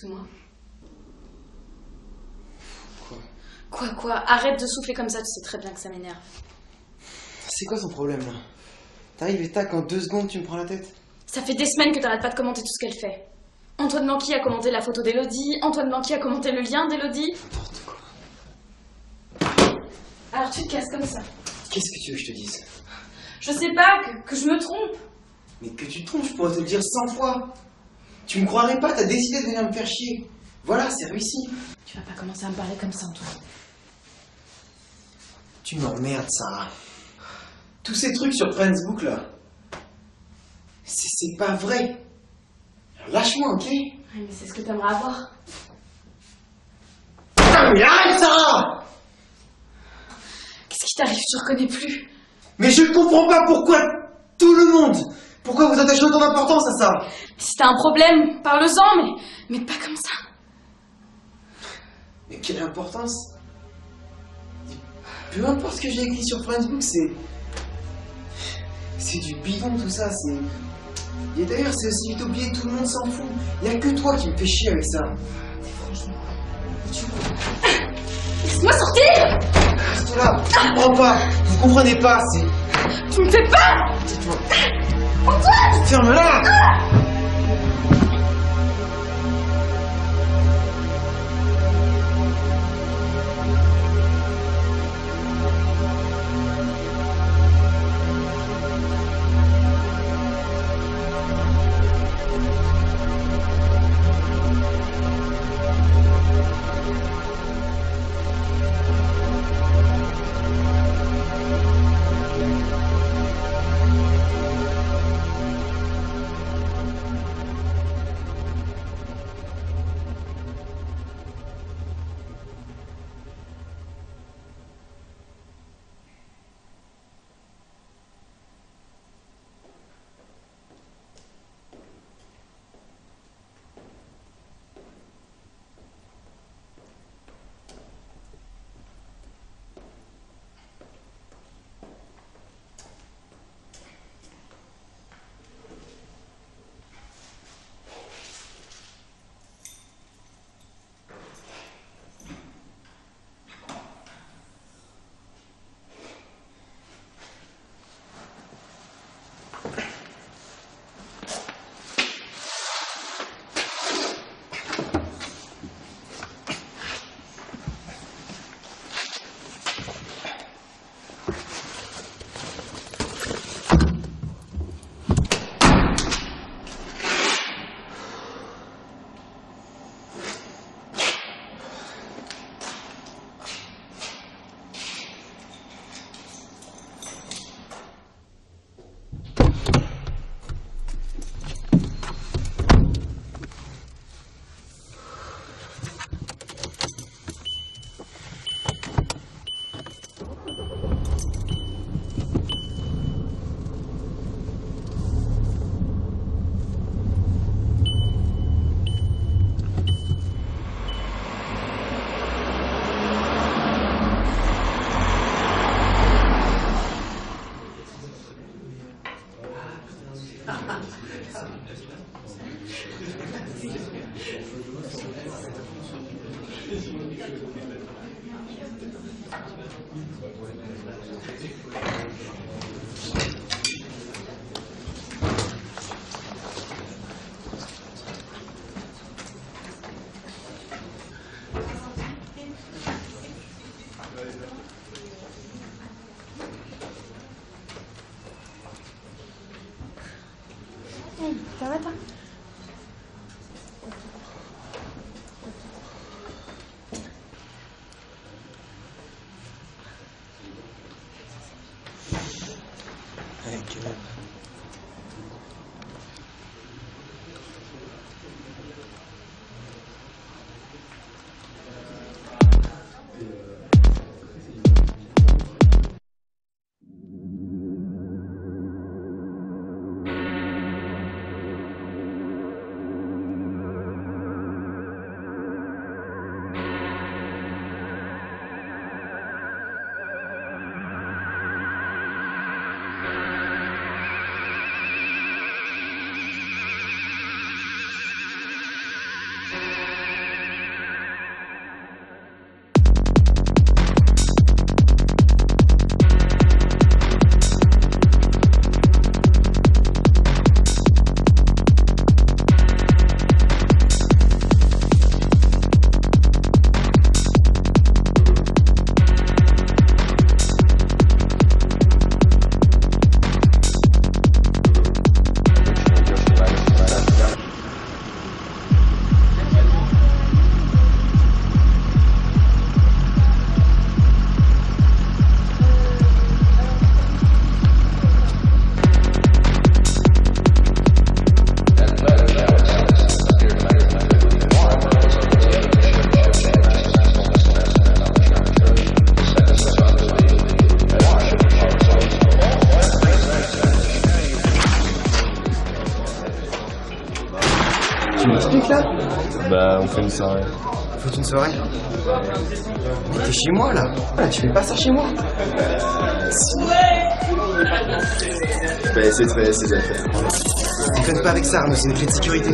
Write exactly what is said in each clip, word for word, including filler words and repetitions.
Excuse-moi. Quoi? Quoi, quoi? Arrête de souffler comme ça, tu sais très bien que ça m'énerve. C'est quoi son problème là? T'arrives et tac, en deux secondes tu me prends la tête? Ça fait des semaines que t'arrêtes pas de commenter tout ce qu'elle fait. Antoine Blanqui a commenté la photo d'Elodie, Antoine Blanqui a commenté le lien d'Elodie. N'importe quoi. Alors tu te casses comme ça. Qu'est-ce que tu veux que je te dise? Je sais pas, que, que je me trompe. Mais que tu te trompes, je pourrais te le dire cent fois. Tu me croirais pas, t'as décidé de venir me faire chier. Voilà, c'est réussi. Tu vas pas commencer à me parler comme ça, Antoine. Tu m'emmerdes, Sarah. Tous ces trucs sur Facebook là, c'est pas vrai. Alors, lâche-moi, ok? Oui, mais c'est ce que t'aimerais avoir. Ah, mais arrête, Sarah! Qu'est-ce qui t'arrive? Je te reconnais plus. Mais je comprends pas pourquoi tout le monde, pourquoi vous attachez autant d'importance à ça? Si t'as un problème, parle-en, mais, mais pas comme ça. Mais quelle importance? Peu importe ce que j'ai écrit sur Facebook, c'est... C'est du bidon tout ça, c'est... Et d'ailleurs, c'est aussi vite oublié, tout le monde s'en fout. Y a que toi qui me fais chier avec ça. T'es franchement... Tu... Laisse-moi sortir! Reste là, je comprends pas, vous comprenez pas, c'est... Tu me fais peur! Tais-toi. Antoine! Ferme-la! Ah! Ça va, toi? Allez, calme. Bah, on fait une soirée. Faut une soirée? Mais t'es chez moi, là. Ah, tu fais pas ça chez moi? Bah, c'est très, c'est d'affaires. Déconne pas avec ça, Arnaud, c'est une clé de sécurité.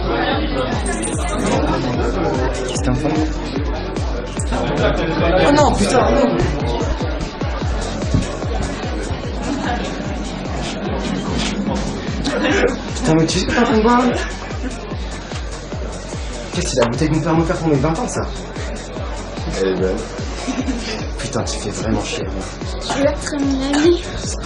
Qu'est-ce que t'es en train de... Oh non, putain, Arnaud! Putain, mais tu sais que t'es en train de boire, là? Qu'est-ce que c'est la bouteille de mon père, mon père pour mes vingt ans, ça? Elle est bonne. Putain, tu fais vraiment chier. Tu veux être mon ami?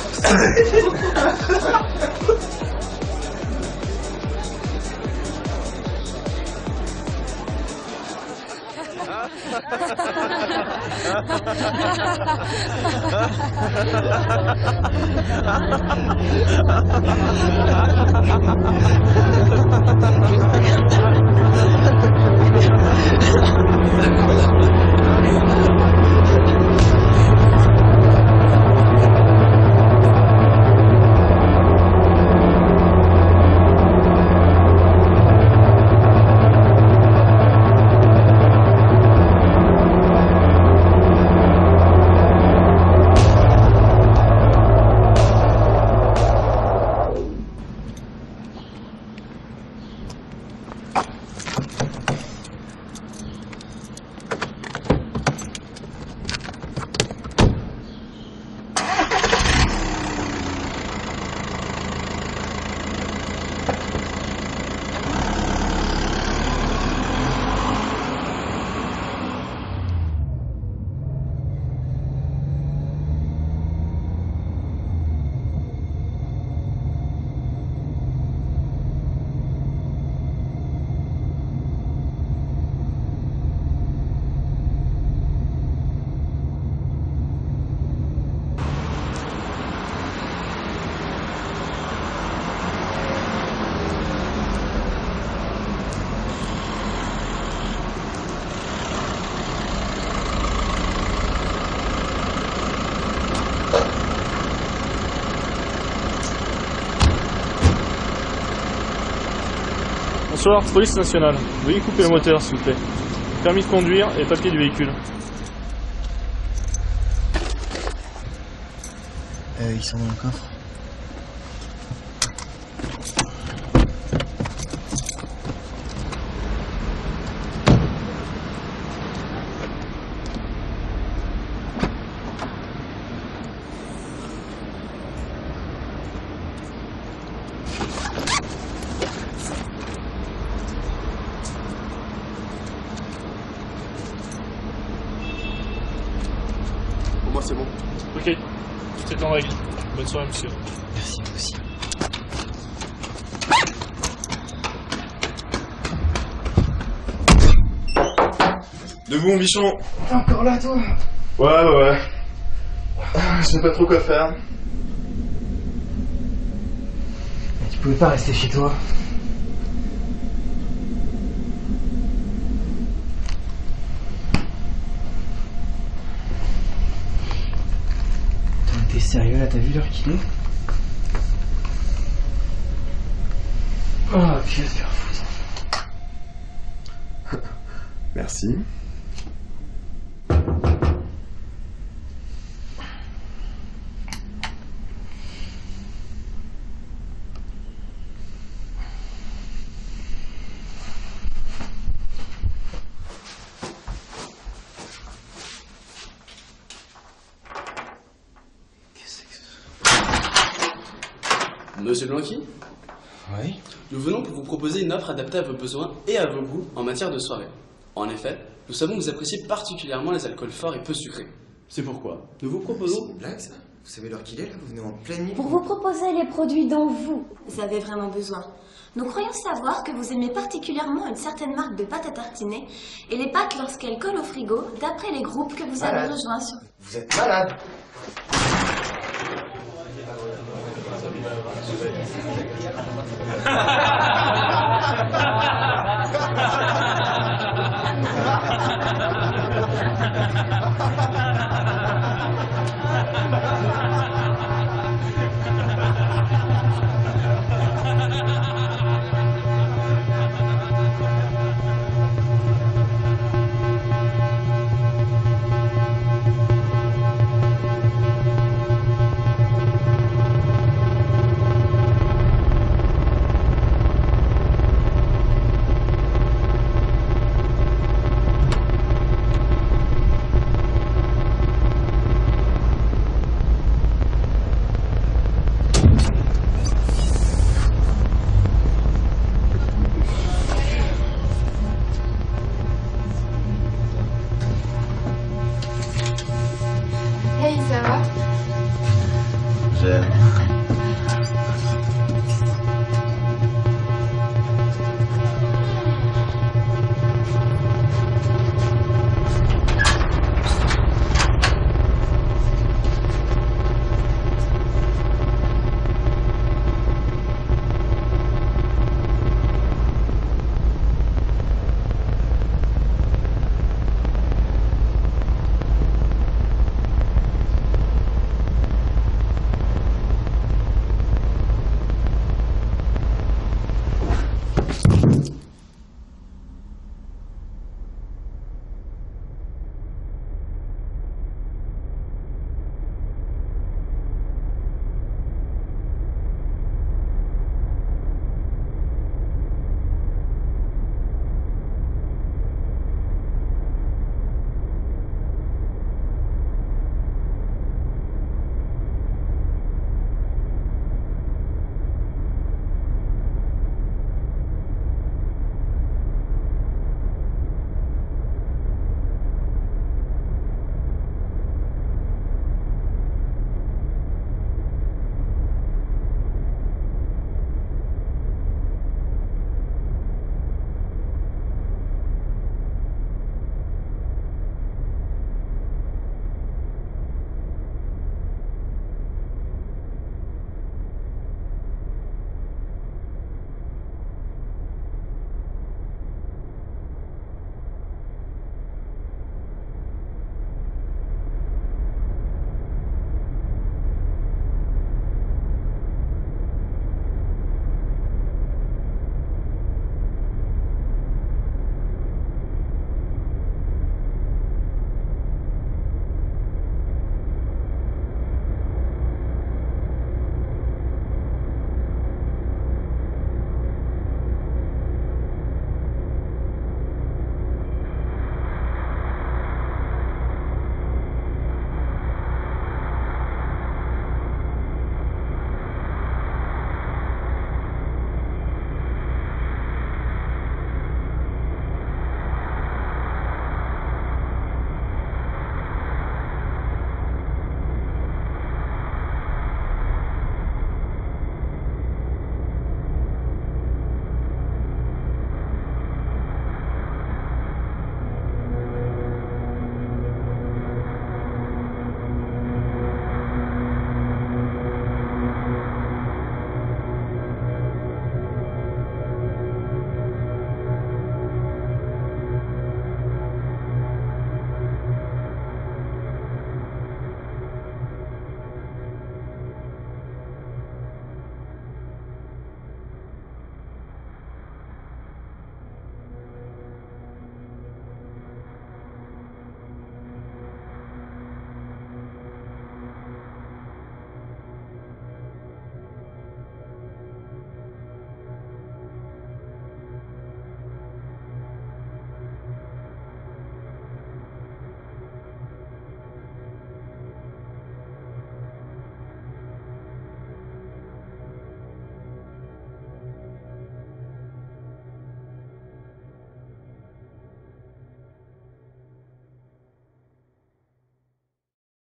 Bonsoir, police nationale. Veuillez couper le moteur, s'il vous plaît. Permis de conduire et papier du véhicule. Euh, ils sont dans le coffre. Pour moi, c'est bon. Ok, tout est en règle. Bonne soirée, monsieur. Merci, vous aussi. Debout, mon bichon. T'es encore là, toi? Ouais, ouais, ouais. Je sais pas trop quoi faire. Mais tu pouvais pas rester chez toi. T'es sérieux là, t'as vu l'heure qu'il est? Oh, puis va se faire foutre. Merci. Monsieur Blanqui, Oui? nous venons pour vous proposer une offre adaptée à vos besoins et à vos goûts en matière de soirée. En effet, nous savons que vous appréciez particulièrement les alcools forts et peu sucrés. C'est pourquoi nous vous C'est proposons... une blague, ça? Vous savez l'heure qu'il est, là? Vous venez en pleine nuit? Pour vous proposer les produits dont vous avez vraiment besoin. Nous croyons savoir que vous aimez particulièrement une certaine marque de pâte à tartiner et les pâtes lorsqu'elles collent au frigo, d'après les groupes que vous avez Malade. rejoints sur... Vous êtes malade! Hey, ça va? J'aime.